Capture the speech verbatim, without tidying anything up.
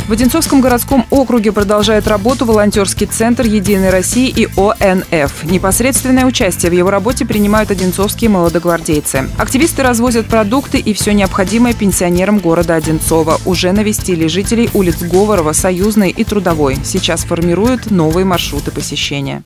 В Одинцовском городском округе продолжает работу волонтерский центр «Единой России» и О Н Ф. Непосредственное участие в его работе принимают одинцовские молодогвардейцы. Активисты развозят продукты и все необходимое пенсионерам города Одинцова. Уже навестили жителей улиц Говорова, Союзной и Трудовой. Сейчас формируют новые маршруты посещения.